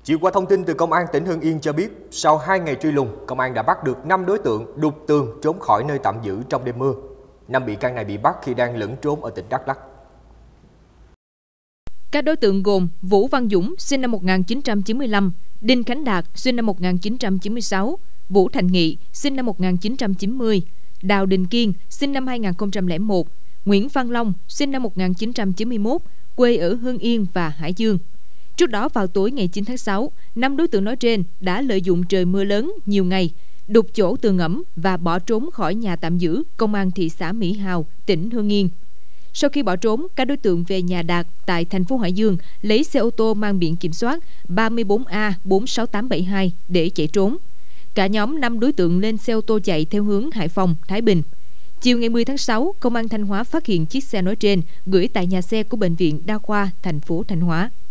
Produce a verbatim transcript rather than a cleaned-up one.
Chiều qua, thông tin từ Công an tỉnh Hưng Yên cho biết, sau hai ngày truy lùng, công an đã bắt được năm đối tượng đục tường trốn khỏi nơi tạm giữ trong đêm mưa. Năm bị can này bị bắt khi đang lẫn trốn ở tỉnh Đắk Lắk. Các đối tượng gồm Vũ Văn Dũng, sinh năm một nghìn chín trăm chín mươi lăm, Đinh Khánh Đạt, sinh năm một nghìn chín trăm chín mươi sáu, Vũ Thành Nghị, sinh năm một nghìn chín trăm chín mươi, Đào Đình Kiên, sinh năm hai nghìn không trăm lẻ một, Nguyễn Văn Long, sinh năm một nghìn chín trăm chín mươi mốt, quê ở Hưng Yên và Hải Dương. Trước đó vào tối ngày chín tháng sáu, năm đối tượng nói trên đã lợi dụng trời mưa lớn nhiều ngày, đục chỗ tường ngẫm và bỏ trốn khỏi nhà tạm giữ Công an thị xã Mỹ Hào, tỉnh Hưng Yên. Sau khi bỏ trốn, các đối tượng về nhà Đạt tại thành phố Hải Dương lấy xe ô tô mang biển kiểm soát ba mươi bốn A bốn sáu tám bảy hai để chạy trốn. Cả nhóm năm đối tượng lên xe ô tô chạy theo hướng Hải Phòng, Thái Bình. Chiều ngày mười tháng sáu, Công an Thanh Hóa phát hiện chiếc xe nói trên gửi tại nhà xe của Bệnh viện Đa khoa thành phố Thanh Hóa.